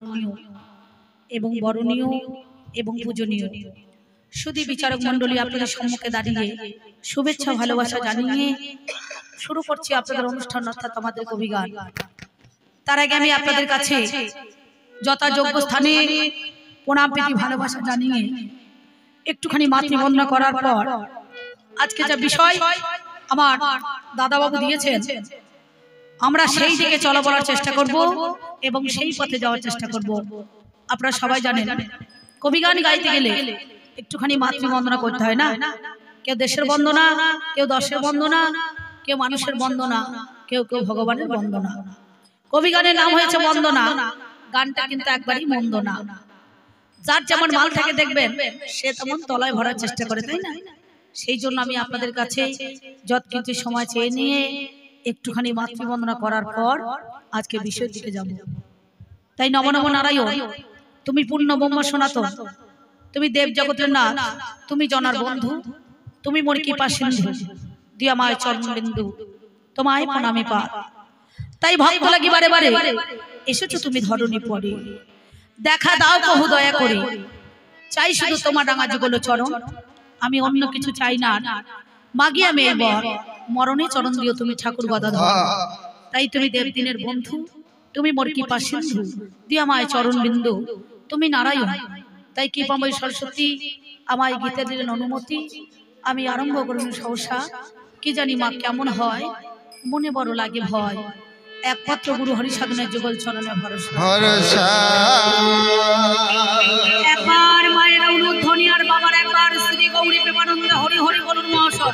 এবং বরণীয় এবং পূজনীয় শুধু বিচারক মণ্ডলী আপনাদের সম্মুখে দাঁড়িয়ে শুভেচ্ছা ভালোবাসা জানিয়ে শুরু করছি আপনাদের অনুষ্ঠান অর্থাৎ আমাদের কবিগান। তার আগে আমি আপনাদের কাছে যথাযোগ্য স্থানে প্রণাম প্রীতি ভালোবাসা জানিয়ে একটুখানি মাতৃবন্দনা করার পর আজকে যে বিষয় আমার দাদাবাবু দিয়েছেন আমরা সেই দিকে চলা বলার চেষ্টা করব এবং সেই পথে যাওয়ার চেষ্টা করব। আপনারা সবাই জানেন কবিগান গাইতে গেলে একটুখানি মাতৃবন্দনা করতে হয় না, কেউ দেশের বন্দনা, কেউ দশের বন্দনা, কেউ মানুষের বন্দনা, কেউ কেউ ভগবানের বন্দনা। কবিগানের নাম হয়েছে বন্দনা, গানটা কিন্তু একবারই মন্দ না। যার যেমন মাল থাকে দেখবেন সে তেমন তলায় ভরার চেষ্টা করে, তাই না? সেই জন্য আমি আপনাদের কাছে যত কিছু সময় চেয়ে নিয়ে একটুখানি মাতৃবন্দনা করার পর আজকে বিষয়ের দিকে যাব। তাই নম নম নারায়ণ, তুমি পূর্ণ ব্রহ্ম সনাতন, তুমি দেব জগতের নাথ, তুমি জনার বন্ধু, তুমি মোর কৃপা সিন্ধু, দিয়া মায় চরণ বিন্দু, তোমায় প্রণামে পা। তাই ভক্ত লাগি বারে বারে এসেছো তুমি ধরণী পরে, দেখা দাও প্রভু দয়া করে, চাই শুধু তোমার ডাঙা যুগল চরণ, আমি অন্য কিছু চাই না, মাগি আমি এবার মরণে চরণ দিও তুমি ঠাকুর গদাধর। তাই তুমি দেবদিনের বন্ধু, তুমি মোর কৃপা সিন্ধু, দিয়া মায় চরণ বিন্দু, তুমি নারায়ণ। তাই কৃপাময় সরস্বতী আমায় গীতা দিলেন অনুমতি, আমি আরম্ভ করুন সহসা। কি জানি মা কেমন হয়, মনে বড় লাগে ভয়, একমাত্র গুরু হরি সাধনের যুগল চরণে ভরসা। একবার মায়ের অনুধ্বনি আর বাবার একবার শ্রী গৌরী প্রেমানন্দ হরি হরি বলুন মহাশয়।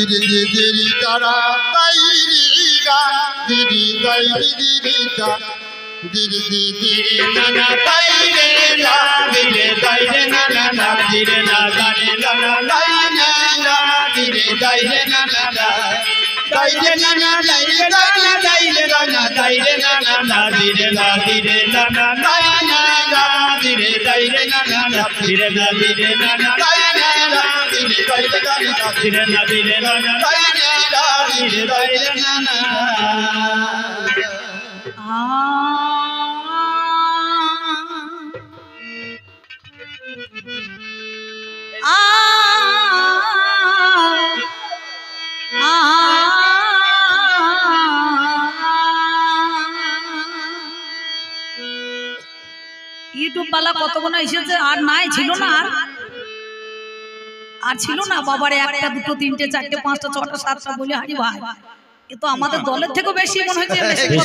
Diri diri nana taire la dire taire nana na dire na dare nana taire la dire taire nana na taire nana taire nana taire nana taire nana na dire la dire nana taire la dire taire nana na dire na dire nana taire la dire taire nana dire na dire nana taire la dire taire nana YouTube বালা কতগুলো এসেছে আর নাই, ছিল না আর ছিল না বাবারে, একটা দুটো তিনটে চারটে পাঁচটা ছটা সাতটা বলে হারি ভাই, এ তো আমাদের দলের থেকেও বেশি মনে হচ্ছে।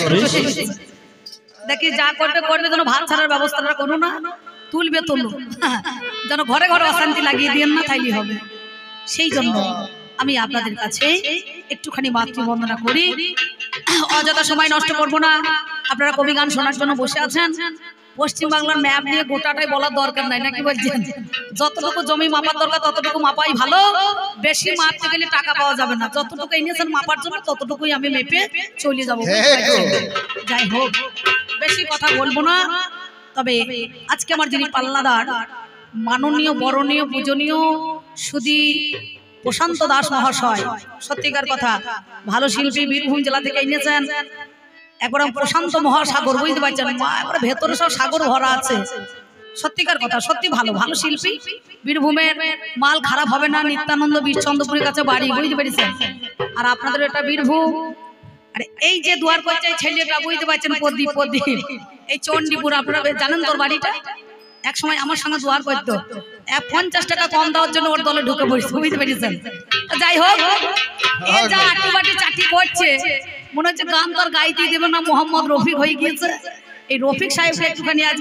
দেখি যা করবে করবে, যেন ভাত ছাড়ার ব্যবস্থাটা করো না, তুলবে তুলো, যেন ঘরে ঘরে অশান্তি লাগিয়ে দিয়ে না, তাইলে হবে। সেই জন্য আমি আপনাদের কাছে একটুখানি মাতৃবন্দনা করি, অযথা সময় নষ্ট করব না। আপনারা কবি গান শোনার জন্য বসে আছেন, পশ্চিম বাংলার ম্যাপ নিয়ে গোটাটাই বলার দরকার নাই, নাকি বলছেন? যতটুকু জমি মাপার দরকার ততটুকু মাপাই ভালো, বেশি মাপতে গেলে টাকা পাওয়া যাবে না। যতটুকু এনেছেন মাপার জন্য ততটুকুই আমি মেপে চলে যাবো। যাই হোক, বেশি কথা বলবো না। তবে আজকে আমার যিনি পাল্লাদার, মাননীয় বরণীয় পূজনীয় সুধী প্রশান্ত দাস মহাশয়, সত্যিকার কথা ভালো শিল্পী, বীরভূম জেলা থেকে এনেছেন একবার প্রশান্ত মহাসাগর, বুঝতে পারছেন? একবার ভেতরে সব সাগর ভরা আছে, সত্যিকার কথা, সত্যি ভালো ভালো শিল্পী। বীরভূমের মাল খারাপ হবে না, নিত্যানন্দ বীরচন্দ্রপুরের কাছে বাড়ি, বুঝতে পেরেছেন? আর আপনাদের এটা বীরভূম। আর এই যে দুয়ার করছে ছেলেটা, বুঝতে পারছেন? প্রদীপ এই চণ্ডীপুর, আপনারা জানেন তোর বাড়িটা? এক সময় আমার সঙ্গে দুয়ার করতো, 50 টাকা কম দেওয়ার জন্য ওর দলে ঢুকে পড়ছে, বুঝতে পেরেছেন? যাই হোক, এ যা আটি বাটি চাটি করছে, মনে হচ্ছে গান তো আর গাইতে দেবে না, মোহাম্মদ রফিক হয়ে গিয়েছে। এই রফিক সাহেবকে একটুখানি আজকে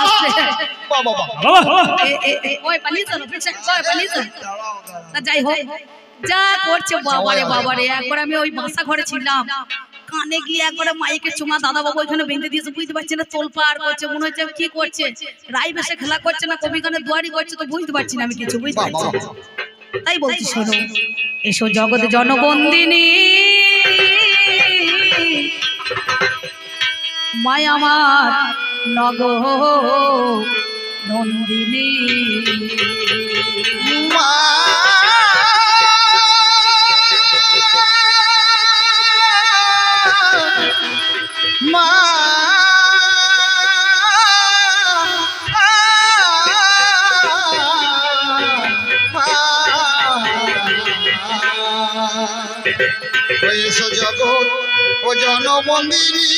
যাই হোক যা করছে, বাবারে বাবারে। একবার আমি ওই বাসা ঘরে ছিলাম, কানে গিয়ে একবারে মাইকে চুমা দাদা বাবু ওইখানে বেঁধে দিয়েছে, বুঝতে পারছি না, তোলপাড় করছে, মনে হচ্ছে কি করছে, রাই বেশে খেলা করছে না কবি গানের দুয়ারি করছে, তো বুঝতে পারছি না আমি কিছু, বুঝতে পারছি। তাই বলছি, শোনো, এসো জগৎ জনবন্দিনী মায়া আমার নগর নন্দিনী, মা এসো জগৎ ও জনমন্দিরী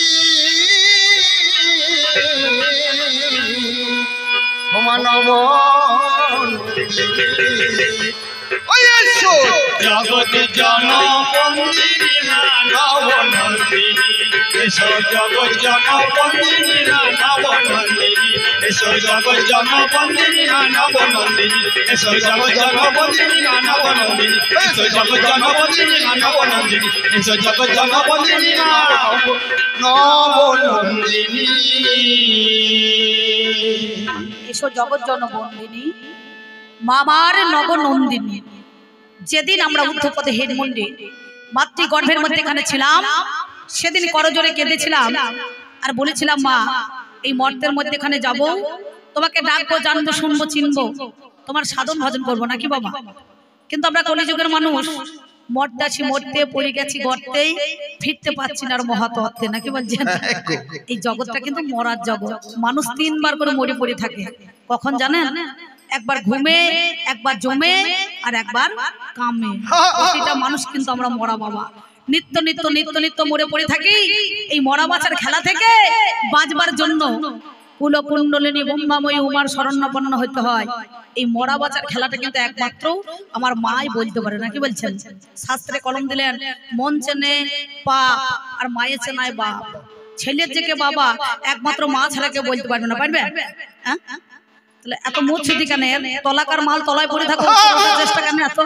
মানব জগৎ জনমন্দিরী নবনন্দিনী এসো জগৎ জনমন্দিরী নবনন্দিনী এসো জগৎ জনমন্দিরী নবনন্দিনী এসো জগৎ জনমন্দিরী নবনন্দিনী এসো জগৎ জনমন্দিরী নবনন্দিনী এসো জগৎ জনমন্দিরী নবনন্দিনী এসো জগৎ জনবন্দিনী মামার নবনন্দিনী। যেদিন আমরা ঊর্ধ্বপদে হেডমন্ডে মাতৃগর্ভের মধ্যে এখানে ছিলাম সেদিন করজোরে কেঁদেছিলাম আর বলেছিলাম মা এই মর্তের মধ্যে এখানে যাব, তোমাকে ডাকবো, জানবো, শুনবো, চিনবো, তোমার সাধন ভজন করবো নাকি বাবা। কিন্তু আমরা কলিযুগের মানুষ মরতে আছি, মরতে পড়ে গেছি গর্তেই, ফিরতে পারছি না আর মহাতত্ত্বে নাকি বলছেন। এই জগৎটা কিন্তু মরার জগৎ, মানুষ তিনবার করে মরে পড়ে থাকে। কখন জানেন? একবার ঘুমে, একবার জমে আর একবার কামে। প্রতিটা মানুষ কিন্তু আমরা মরা বাবা, নিত্য নিত্য নিত্য নিত্য মরে পড়ে থাকি। এই মরা বাঁচার খেলা থেকে বাঁচবার জন্য কুলকুণ্ডলিনী ব্রহ্মাময়ী উমার শরণ্যাপন্ন হইতে হয়। এই মরা বাঁচার খেলাটা কিন্তু একমাত্র আমার মাই বলতে পারে নাকি বলছেন। শাস্ত্রে কলম দিলেন মন চেনে পা আর মায়ের চেনায় বাপ। ছেলের যে কে বাবা একমাত্র মা ছাড়া কেউ বলতে পারবে না, পারবে? হ্যাঁ, তাহলে এত মুচ্ছিতি কেন? তলাকার মাল তলায় পড়ে থাকো, চেষ্টা কেন এত?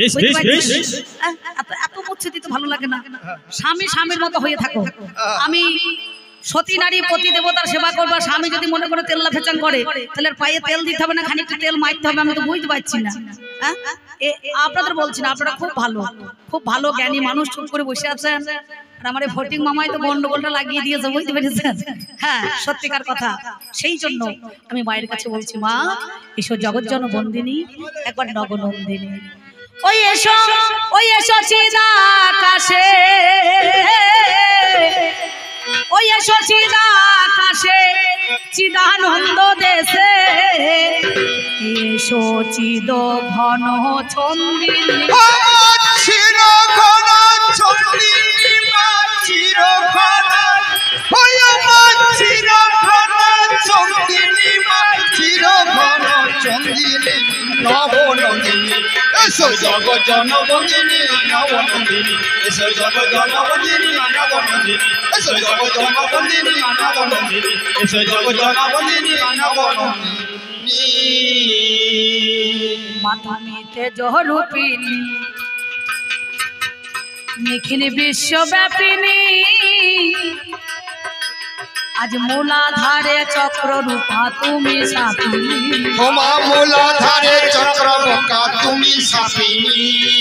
এত মুচ্ছিতি তো ভালো লাগে না। স্বামী স্বামীর মতো হয়ে থাকো। আমি সতী নারী পতি দেবতার সেবা করবা, স্বামী যদি মনে করে তেল ফেচাং করে তাহলে পায়ে তেল দিতে হবে না, খানিকটা তেল মারতে হবে। আমি তো বুঝতে পারছি না। আপনাদের বলছি না, আপনারা খুব ভালো, খুব ভালো জ্ঞানী মানুষ, চুপ করে বসে আছেন। আর আমার এই ফটিক মামাই তো গন্ডগোলটা লাগিয়ে দিয়েছে, বুঝতে পেরেছেন? হ্যাঁ, সত্যিকার কথা। সেই জন্য আমি মায়ের কাছে বলছি মা এসো জগৎ জনবন্দিনী, একবার নবনন্দিনী। ওই এসো, ওই এসো চিদাকাশে, ওই এসো চিদাকাশে চিদানন্দ দেশে, এসো চিদ ঘন ছন্দিনী, চির ঘন ছন্দিনী মা, চির ঘন চির ঘন ছন্দিনী মা, চির ঘন ছন্দিনী নবনন্দিনী এসো জগৎ জনবন্দিনী নবনন্দিনী এসো জগৎ জনবন্দিনী নবনন্দিনী এসো জগৎ জনবন্দিনী নবনন্দিনী এসো জগৎ জনবন্দিনী নবনন্দিনী। মাধুমীতে জহরূপিণী নিখিল বিশ্বব্যাপিনী, আজ মূলাধারে চক্র রূপা তুমি সাপিনী, হোমা মূলাধারে চক্র রূপা তুমি সাপিনী।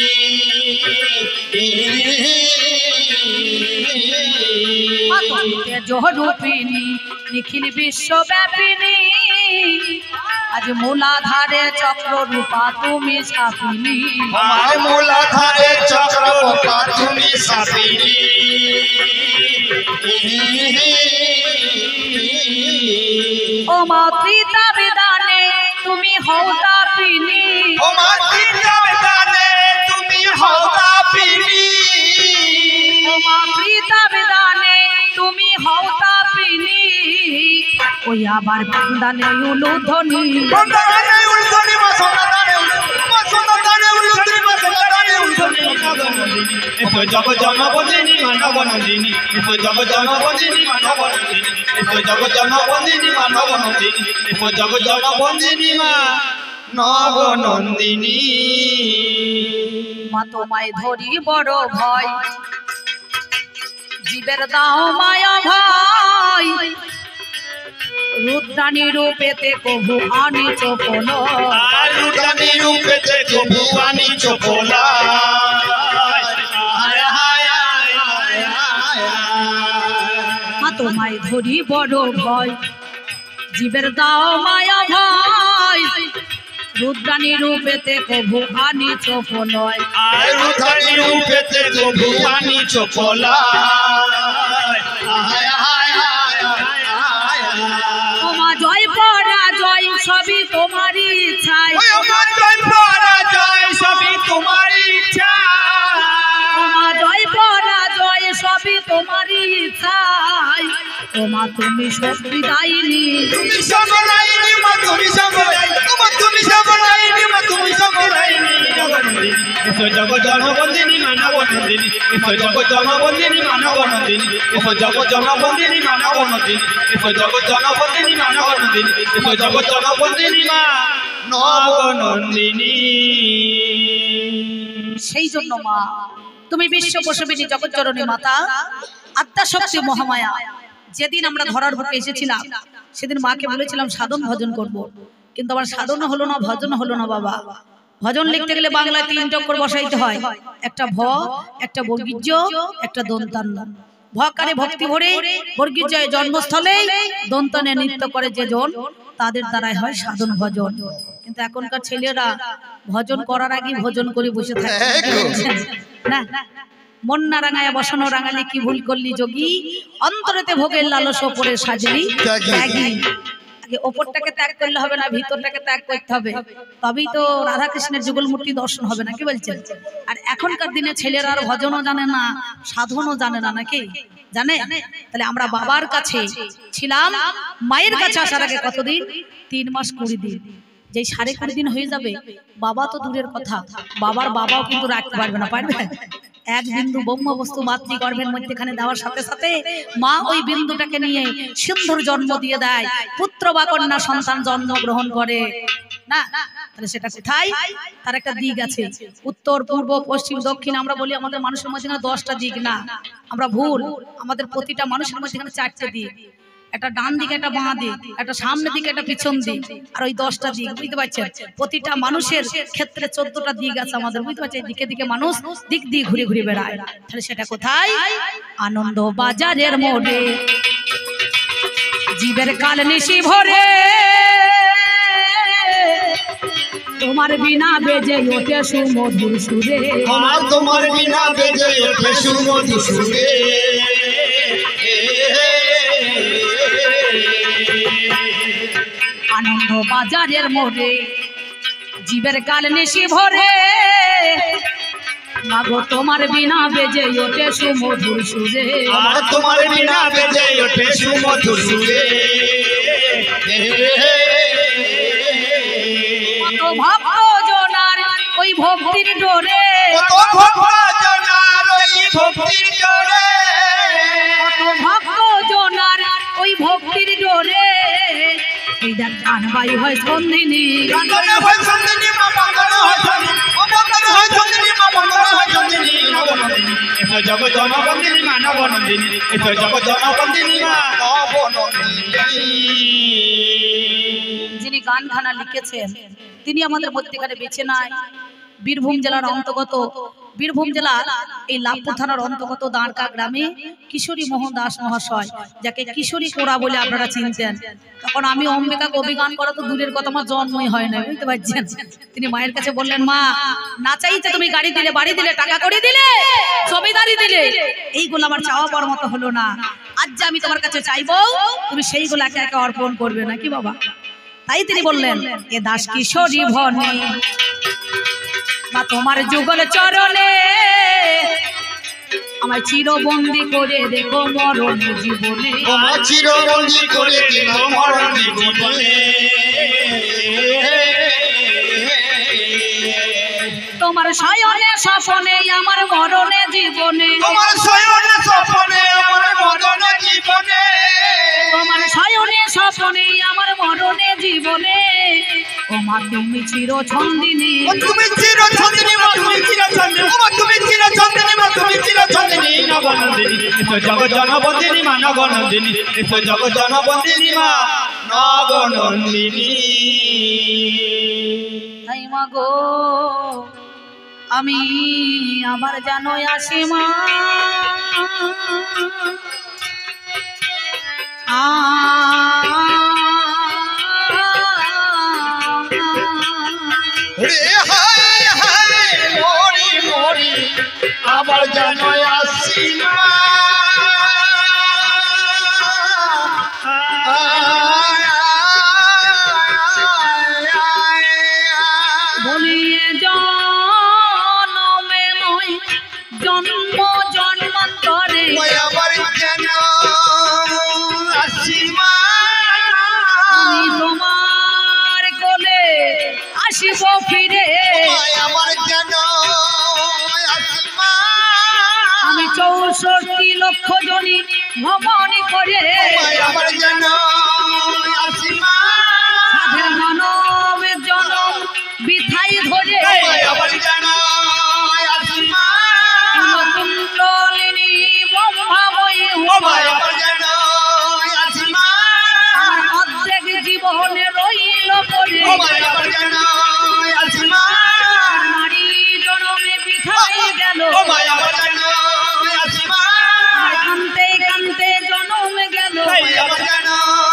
মাধুমীতে জহরূপিণী নিখিল বিশ্বব্যাপিনী, আজ মূলাধারে চক্র রূপা তুমি সাপিনী, হোমা মূলাধারে চক্র রূপা তুমি সাপিনী। ও মা ত্রিতা বিদানে তুমি হও তাপিনী, ও মা ত্রিতা বিদানে তুমি হও তাপিনী, ও মা ত্রিতা বিদানে তুমি হও তাপিনী, ওই আবার বন্দানে উলুধ্বনি, বন্দানে উলুধ্বনি মা সোনাদানে উলুধ্বনি মা সোনাদানে উলুধ্বনি নবনন্দিনী এসো জগৎ জনবন্দিনী মা নবনন্দিনী এসো জগৎ জনবন্দিনী মা নবনন্দিনী এসো জগৎ জনবন্দিনী মা নবনন্দিনী এসো জগৎ জনবন্দিনী মা নবনন্দিনী। মা তোমায় ধরি বড় ভয়, জীবের দাও মায়া ভয়, রুদ্রাণী রূপেতে কভু আনি চোপন, রুদ্রাণী রূপেতে কভু আনি চোপন। মা তোমায় ধরি বড় ভয়, জীবের দাও মায়া ভয়, রুদ্রাণী রূপেতে কভু আনি চোপলয়, রুদ্রাণী রূপেতে কভু আনি চোপলয়। তোমা জয় পরাজয় সবই তোমারই ইচ্ছায়, জয় পরাজয় সবই তোমারই ইচ্ছা, তোমা জয় তুমি শক্তি দাইনি, তুমি সকলাইনি মা তুমি সকলাইনি, তুমি সকলাইনি মা তুমি সকলাইনি। এসো জগৎ জনবন্দিনী মানব নন্দিনী, এসো জগৎ জনবন্দিনী মানব নন্দিনী, এসো জগৎ জনবন্দিনী মানব নন্দিনী, এসো জগৎ জনবন্দিনী মানব নন্দিনী, এসো জগৎ জনবন্দিনী মা নব নন্দিনী। সেই জন্য মা তুমি বিশ্ব প্রসবিনী জগৎজননী মাতা আদ্যাশক্তি মহামায়া। যেদিন আমরা ধরার বুকে এসেছিলাম সেদিন মাকে বলেছিলাম সাধন ভজন করব, কিন্তু আমার সাধন হলো না, ভজন হলো না বাবা। ভজন লিখতে গেলে বাংলায় 3 অক্ষর বসাইতে হয়, একটা ভ, একটা বর্গীজ, একটা দন্তান্ন। ভকারে ভক্তি ভরে, বর্গীজয়ে জন্মস্থলে, দন্তানে নৃত্য করে যে জন, তাদের দ্বারাই হয় সাধন ভজন। কিন্তু এখনকার ছেলেরা ভজন করার আগে ভজন করে বসে থাকে না। মন না রাঙায় বসানো রাঙালি কি ভুল করলি যোগী, অন্তরেতে ভোগের লালস ওপরে সাজলি ত্যাগী। আগে ওপরটাকে ত্যাগ করলে হবে না, ভিতরটাকে ত্যাগ করতে হবে, তবেই তো রাধা কৃষ্ণের যুগল মূর্তি দর্শন হবে না, কি বলছেন? আর এখনকার দিনে ছেলেরা আর ভজনও জানে না, সাধনও জানে না, নাকি জানে? তাহলে আমরা বাবার কাছে ছিলাম, মায়ের কাছে আসার আগে কতদিন? 3 মাস 20 দিন। যে 20.5 দিন হয়ে যাবে, বাবা তো দূরের কথা, বাবার বাবাও কিন্তু রাখতে পারবে না, পারবে? এক বিন্দু ব্রহ্ম বস্তু মাতৃগর্ভের মধ্যেখানে দেওয়ার সাথে সাথে মা ওই বিন্দুটাকে নিয়ে সিন্ধুর জন্ম দিয়ে দেয়, পুত্র বা কন্যা সন্তান জন্ম গ্রহণ করে না। তাহলে সেটা কোথায়? তার একটা দিক আছে, উত্তর পূর্ব পশ্চিম দক্ষিণ। আমরা বলি আমাদের মানুষের মধ্যে 10টা দিক, না, আমরা ভুল। আমাদের প্রতিটা মানুষের মধ্যে 4টে দিক, একটা ডান দিকে, একটা বাঁ দিক, একটা সামনে দিকে, একটা পিছন দিক, আর ওই 10টা দিক, বুঝতে পারছেন? প্রতিটা মানুষের ক্ষেত্রে 14টা দিক আছে আমাদের, বুঝতে পারছেন? দিকে দিকে মানুষ দিক দিয়ে ঘুরে ঘুরে বেড়ায়। তাহলে সেটা কোথায়? আনন্দ বাজারের মোড়ে জীবের কাল নিশি ভরে, তোমার বিনা বেজে ওঠে সুমধুর সুরে, তোমার বিনা বেজে ওঠে সুমধুর সুরে। আনন্দ বাজারের মোড়ে জীবের কাল নিশি ভরে, মাগো তোমার বিনা বেজে ওঠে সুমধুর সুরে, তোমার বিনা বেজে ওঠে সুমধুর সুরে। কত ভক্ত জনার ওই ভক্তির ডোরে, কত ভক্ত জনার ওই ভক্তির ডোরে, কত ভক্ত জনার ওই ভক্তির ডোরে, এই দেখ গানবাই হয় সন্ধিনী, গান হয় সন্ধিনী মা, গান হয় সন্ধিনী, গান হয় সন্ধিনী মা, গান হয় সন্ধিনী নবনন্দিনী। এসো জগৎ জনবন্দিনী মা নবনন্দিনী, এসো জগৎ জনবন্দিনী মা নবনন্দিনী। যিনি গানখানা লিখেছেন তিনি আমাদের মধ্যেখানে বেঁচে নাই। বীরভূম জেলার অন্তর্গত, বীরভূম জেলার এই লাভপুর থানার অন্তর্গত দাঁড়কা গ্রামে কিশোরী মোহন দাস মহাশয়, যাকে কিশোরী কোড়া বলে আপনারা চিনতেন। তখন আমি অম্বিকা কবি গান করা তো দূরের কথা, আমার জন্মই হয় না, বুঝতে পারছেন? তিনি মায়ের কাছে বললেন, মা না চাইতে তুমি গাড়ি দিলে, বাড়ি দিলে, টাকা করে দিলে, জমিদারি দিলে, এইগুলো আমার চাওয়া পাওয়ার মতো হলো না। আজ যে আমি তোমার কাছে চাইবো, তুমি সেইগুলো একে একে অর্পণ করবে নাকি বাবা? তাই তিনি বললেন, এ দাস কিশোরী ভনে মা তোমার যুগল চরণে, আমায় চিরবন্দি করে দেখো মরণ জীবনে, তোমার চিরবন্দি করে দিও মরণ জীবনে। তোমার শয়নে স্বপনে আমার মরণে জীবনে, তোমার শয়নে স্বপনে আমার মরণে জীবনে, তোমার শয়নে স্বপনে আমার মরণে জীবনে, ও মা তুমি চির ছন্দিনী, তুমি চির ছন্দিনী মা, তুমি চির ছন্দিনী, ও মা তুমি চির ছন্দিনী মা, তুমি চির ছন্দিনী নবনন্দিনী। এসো জগৎ জনবন্দিনী মা নবনন্দিনী, এসো জগৎ জনবন্দিনী মা নবনন্দিনী। তাই মা গো আমি আবার জানো আসি মা, রে হায় হায় মরি মরি আবার যেন আসি না, বলিয়ে জন্মে নয় জন্ম জন্মান্তরে, আবার যেন আসি আসিব ফিরে আমার যেন আমি 64 লক্ষ জনি ভ্রমণ করে আমার যেন সাধের মানবের জনম বিথাই ধরে আমার যেন কুণ্ডলিনী ব্রহ্মাময়ী আমার যেন আমার অর্ধেক জীবনে রইল পড়ে আমার যেন নারী জনমে বিথাই গেল আমার যেন কান্তে কান্তে জনম গেল আমার যেন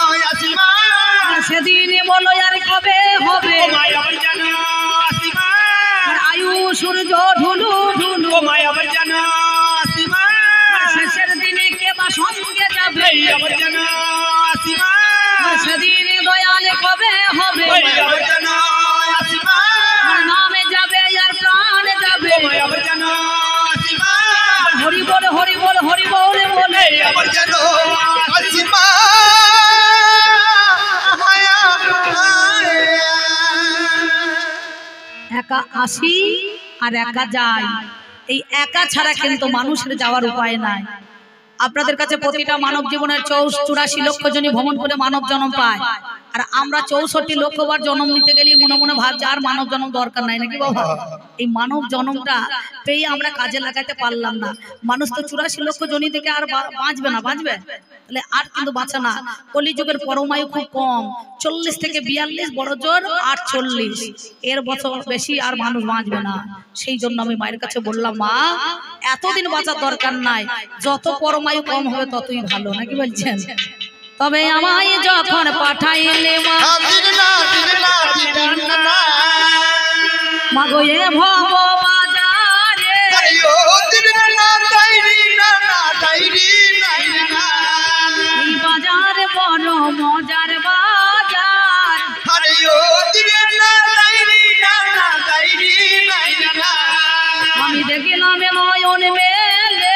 সেদিন বলো আর কবে হবে আমার যেন আর আয়ু সূর্য ঢুলু ঢুলু আমার যেন আর শেষের দিনে কে বা সঙ্গে যাবে আমার যেন আর সেদিন দয়াল কবে হবে আমার যেন আর নামে যাবে আর প্রাণ যাবে আমার যেন আর হরি বল হরি বল হরি বল বলে আমার যেন একা আসি আর একা যাই এই একা ছাড়া কিন্তু মানুষের যাওয়ার উপায় নাই আপনাদের কাছে প্রতিটা মানব জীবনের 84 লক্ষ জনই ভ্রমণ করে মানব জন্ম পায় আর আমরা 64 লক্ষবার জন্ম নিতে গেলেই মনে মনে ভাবছি আর মানব জন্ম দরকার নাই নাকি বাবা এই মানব জন্মটা পেয়ে আমরা কাজে লাগাতে পারলাম না মানুষ তো 84 লক্ষ জনি থেকে আর বাঁচবে না বাঁচবে তাহলে আর কিন্তু বাঁচে না কলিযুগের পরমায়ু খুব কম 40 থেকে 42 বড় জোর 48 এর বছর বেশি আর মানুষ বাঁচবে না সেই জন্য আমি মায়ের কাছে বললাম মা এতদিন বাঁচার দরকার নাই যত পরমায়ু কম হবে ততই ভালো নাকি বলছেন তবে আমায় যখন পাঠাইলে মা গো এ ভব বাজারে এই বাজার বড় মজার বাজার আমি দেখিলাম নয়ন মেলে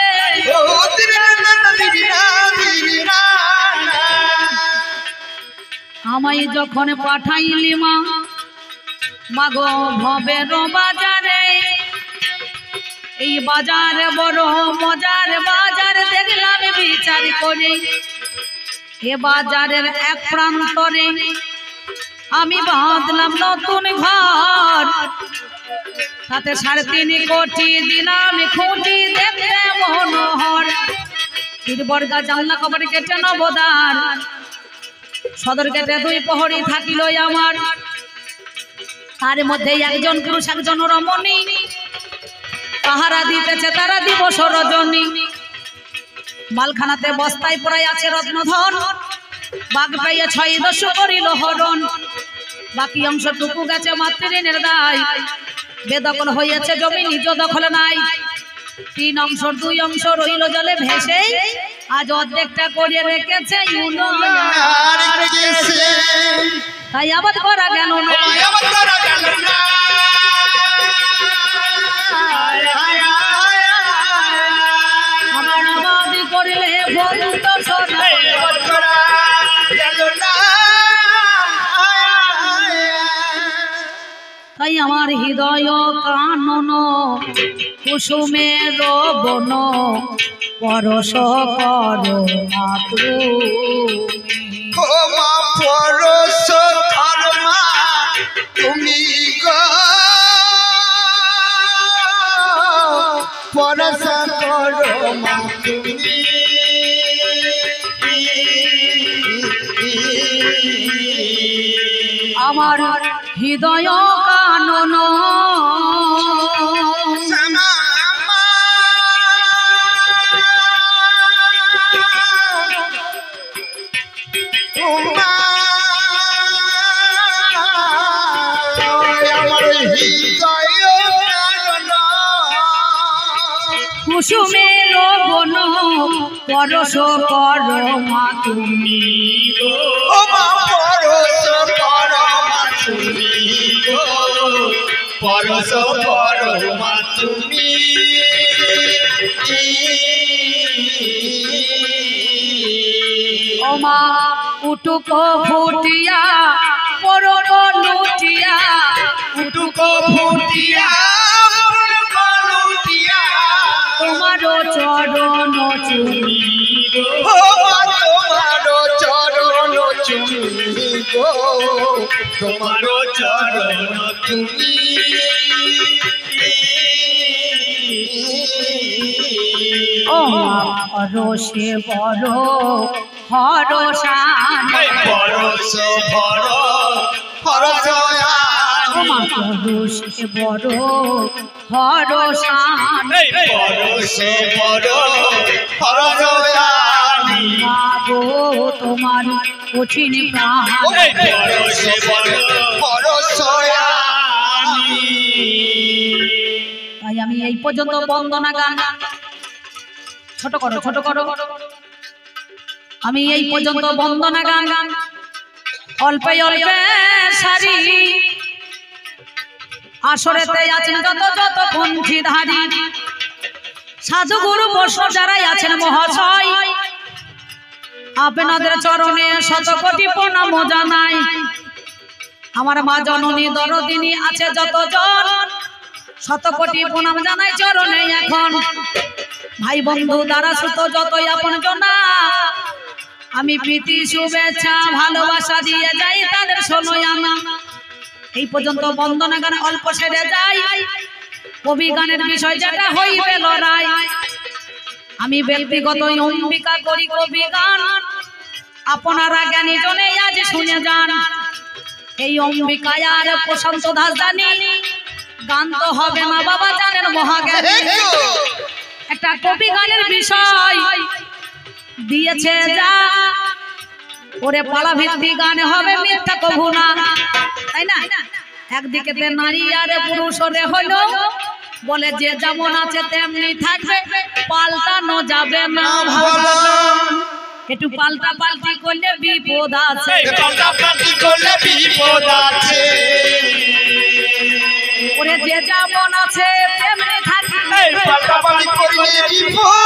আমায় যখন পাঠাইলি মা মাগো ভবের বাজারে এই বাজার বড় মজার বাজার দেখলাম বিচার করে এ বাজারের এক প্রান্তরে আমি বাঁধলাম নতুন ঘর তাতে 3.5 কোটি দিলাম খুঁটি দেখতে মনোহর বর্গা জানলা কবর কেটে নবদার সদর গেটে 2 প্রহরী থাকিল আমার তার মধ্যে একজন পুরুষ একজন রমণী পাহারা দিতেছে তারা দিবস রজনী মালখানাতে বস্তায় পড়াই আছে রত্নধন বাঘ পাইয়া 6 করিল হরণ বাকি অংশটুকু গেছে মাতৃঋণের দায় বেদখল হইয়াছে জমি নিজ দখল নাই 3 অংশ 2 অংশ রইল জলে ভেসে আজ অর্ধেকটা করে রেখেছে তাই আবাদ করা গেল না আমার আবাদ করলে বলতো সোনা তাই আমার হৃদয় কানন কুসুমের বন পরশ কর তুমি পরশ করো মা তুমি আমার হৃদয় কানন কুসুমের বন পরশ কর মা তুমি পরশ করো মা তুমি ও মা উটুক ফুটিয়া পরব লুটিয়া উটু দিয়া পালুটিয়া তোমার চরণ চুমি ও মা তোমার চরণ চুমি গো তোমার চরণ তুমি ও হরসে বড় হরসান পরশ ভর পরশয়ান ও মা হরসে বড় হরসান পরশ ভর পরশয়ান গো তোমার কঠিন প্রাণ পরশ ভর পরশয়ান তাই আমি এই পর্যন্ত বন্দনা গান ছোট করো আমি এই পর্যন্ত বন্দনা গান অল্পে অল্পে সারি আসরেতে আছেন যত পন্থীধারী সাধু গুরু বৈষ্ণব যারাই আছেন মহাশয় আপনাদের চরণে শত কোটি প্রণাম জানাই আমার মা জননী দরদিনী আছে যতজন শত কোটি প্রণাম জানাই চরণে এখন ভাই বন্ধু দ্বারা সুত যতই আপন জনা আমি প্রীতি শুভেচ্ছা ভালোবাসা দিয়ে যাই তাদের শোনোই আনা এই পর্যন্ত বন্দনা গান অল্প সেরে যাই কবি গানের বিষয় যেটা হইবে লড়াই আমি ব্যক্তিগত অম্বিকা করি কবি গান আপনারা জ্ঞানী জনে আজ শুনে যান এই অম্বিকায় আর প্রশান্ত দাস জানি গান তো হবে না বাবা জানেন মহাজ্ঞানী একটা কবি গানের বিষয় দিয়েছে যা ওরে পালা ভিত্তি গান হবে মিথ্যা কভু না তাই না একদিকে নারী আর পুরুষ ওরে হলো বলে যে যেমন আছে তেমনি থাকবে পাল্টানো যাবে না ভালো একটু পাল্টা পাল্টি করলে বিপদ আছে পাল্টা পাল্টি করলে বিপদ আছে ওরে যে যেমন আছে তেমনি থাকবে পাল্টা পাল্টি করলে বিপদ